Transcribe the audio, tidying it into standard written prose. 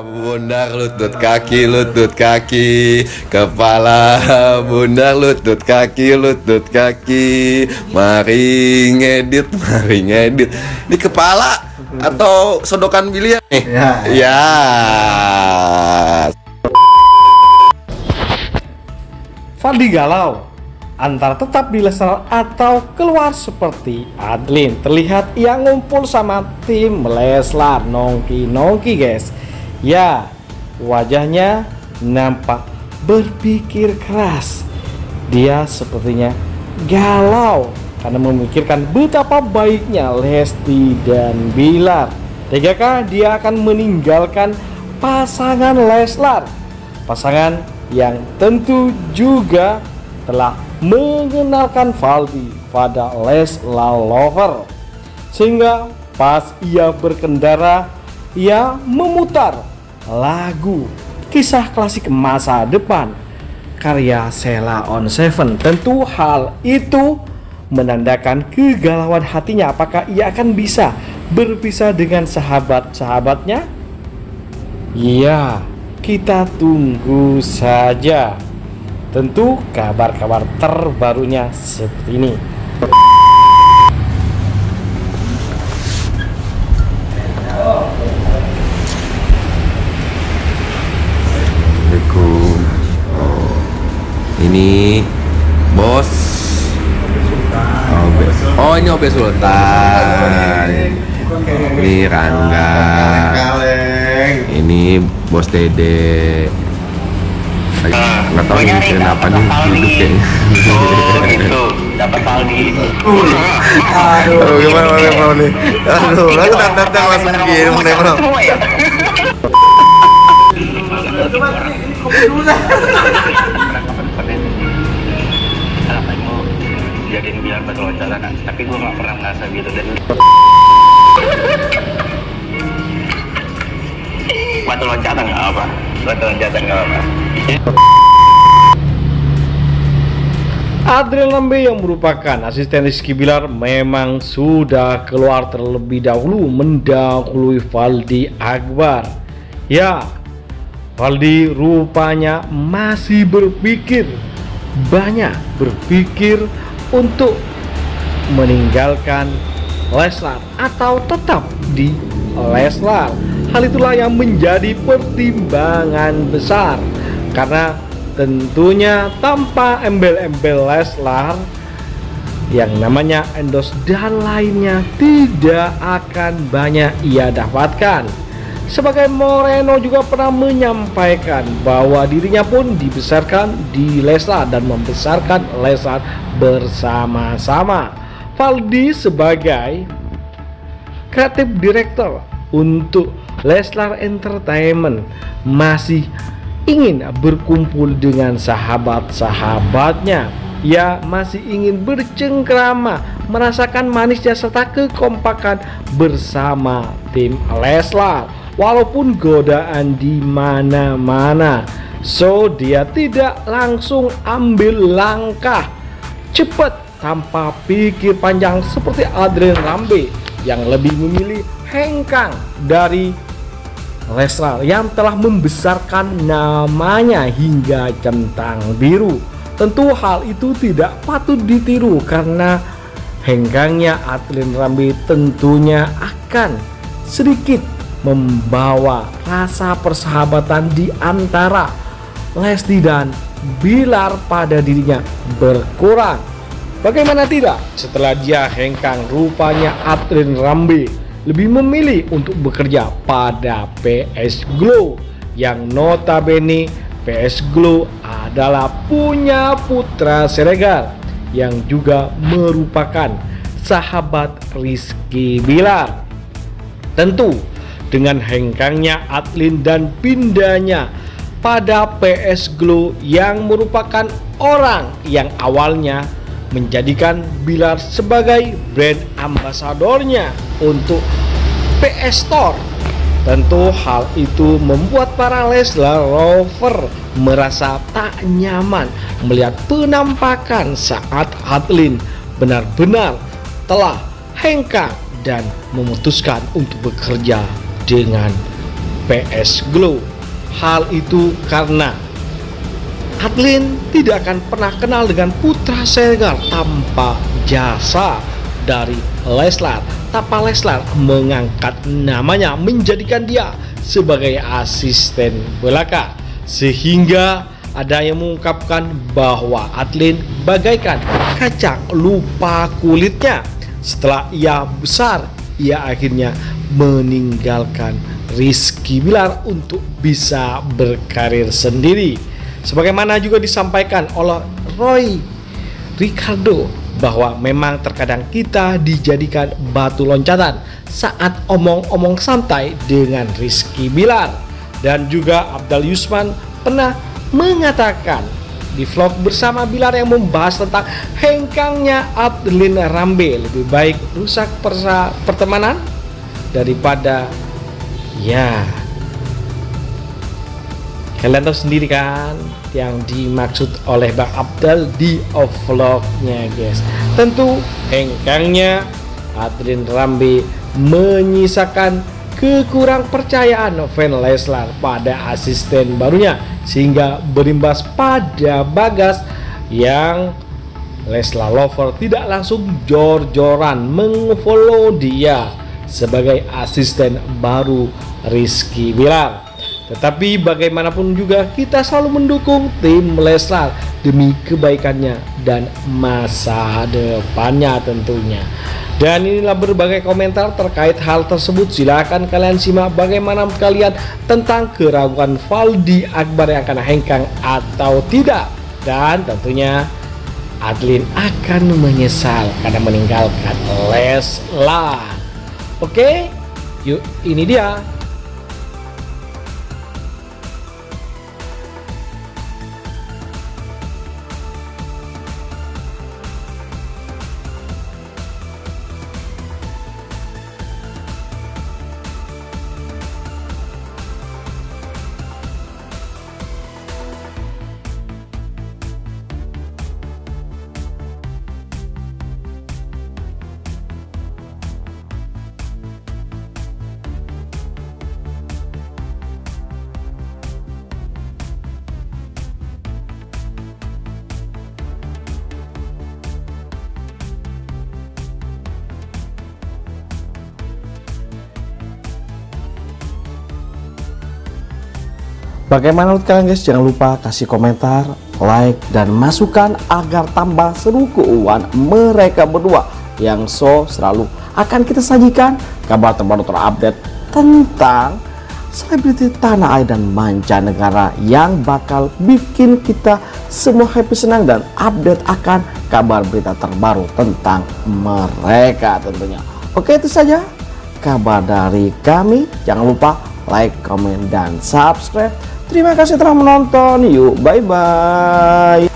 Pundak, lutut kaki, kepala, pundak, lutut kaki. Mari ngedit. Ini kepala atau sodokan biliar nih? Ya. Valdi galau antara tetap di Leslar atau keluar seperti Adlin. Terlihat ia ngumpul sama tim Leslar, nongki guys. Ya, wajahnya nampak berpikir keras. Dia sepertinya galau karena memikirkan betapa baiknya Lesti dan Bilar. Tegakah dia akan meninggalkan pasangan Leslar? Pasangan yang tentu juga telah mengenalkan Valdi pada Leslar lover. Sehingga pas ia berkendara, ia memutar lagu kisah klasik masa depan karya Sheila on 7. Tentu hal itu menandakan kegalauan hatinya. Apakah ia akan bisa berpisah dengan sahabat-sahabatnya? Ya, kita tunggu saja. Tentu kabar-kabar terbarunya seperti ini. Assalamualaikum. Ini bos. Ini Obe Sultan. Ini Rangga. Ini bos Dede. Nggak tahu mikirin apa nih hidup kayaknya. Itu dapat Valdi. Aduh, gimana nih? Aduh, lalu datang langsung begini mau nengok. Harapannya mau jadiin biar batu loncatan kan, tapi gue nggak pernah merasa gitu dan batu loncatan nggak apa. Adrian Rambe yang merupakan asisten Rizky Bilar memang sudah keluar terlebih dahulu mendahului Valdi Akbar. Ya, Valdi rupanya masih berpikir untuk meninggalkan Leslar atau tetap di Leslar. Hal itulah yang menjadi pertimbangan besar karena tentunya tanpa embel-embel Leslar yang namanya endorse dan lainnya tidak akan banyak ia dapatkan. Sebagai Moreno juga pernah menyampaikan bahwa dirinya pun dibesarkan di Leslar dan membesarkan Leslar bersama-sama. Valdi sebagai kreatif director untuk Leslar Entertainment masih ingin berkumpul dengan sahabat-sahabatnya. Ia masih ingin bercengkrama, merasakan manisnya serta kekompakan bersama tim Leslar. Walaupun godaan di mana-mana, so dia tidak langsung ambil langkah cepat tanpa pikir panjang seperti Adrian Rambe yang lebih memilih hengkang dari Leslar yang telah membesarkan namanya hingga centang biru. Tentu hal itu tidak patut ditiru karena hengkangnya Adrian Rambe tentunya akan sedikit membawa rasa persahabatan di antara Lesti dan Bilar pada dirinya berkurang. Bagaimana tidak setelah dia hengkang, rupanya Adrian Rambe lebih memilih untuk bekerja pada PS Glow yang notabene PS Glow adalah punya Putra Siregar yang juga merupakan sahabat Rizky Bilar. Tentu dengan hengkangnya Adlin dan pindahnya pada PS Glow yang merupakan orang yang awalnya menjadikan Bilar sebagai brand ambasadornya untuk PS Store. Tentu hal itu membuat para Leslar lover merasa tak nyaman melihat penampakan saat Adlin benar-benar telah hengkang dan memutuskan untuk bekerja dengan PS Glow. Hal itu karena Adlin tidak akan pernah kenal dengan Putra Siregar tanpa jasa dari Leslar, tanpa Leslar mengangkat namanya, menjadikan dia sebagai asisten belaka, sehingga ada yang mengungkapkan bahwa Adlin bagaikan kacang lupa kulitnya. Setelah ia besar, ia akhirnya meninggalkan Rizky Bilar untuk bisa berkarir sendiri. Sebagaimana juga disampaikan oleh Roy Ricardo bahwa memang terkadang kita dijadikan batu loncatan saat omong-omong santai dengan Rizky Bilar. Dan juga Abdal Yusman pernah mengatakan di vlog bersama Bilar yang membahas tentang hengkangnya Adlin Rambe, lebih baik rusak pertemanan daripada ya, kalian tahu sendiri kan yang dimaksud oleh Bang Abdal di vlognya guys. Tentu hengkangnya Adlin Rambe menyisakan kekurang percayaan fan Leslar pada asisten barunya, sehingga berimbas pada Bagas yang Leslar lover tidak langsung jor-joran mengfollow dia sebagai asisten baru Rizky Bilar. Tetapi bagaimanapun juga kita selalu mendukung tim Leslar demi kebaikannya dan masa depannya tentunya. Dan inilah berbagai komentar terkait hal tersebut. Silahkan kalian simak bagaimana kalian tentang keraguan Faldi Akbar yang akan hengkang atau tidak. Dan tentunya Adlin akan menyesal karena meninggalkan Leslar. Oke, yuk ini dia. Bagaimana menurut kalian guys? Jangan lupa kasih komentar, like, dan masukan agar tambah seru keuangan mereka berdua yang selalu akan kita sajikan kabar terbaru terupdate tentang selebriti tanah air dan mancanegara yang bakal bikin kita semua happy, senang, dan update akan kabar berita terbaru tentang mereka tentunya. Oke, itu saja kabar dari kami. Jangan lupa like, komen, dan subscribe. Terima kasih telah menonton. Yuk, bye-bye.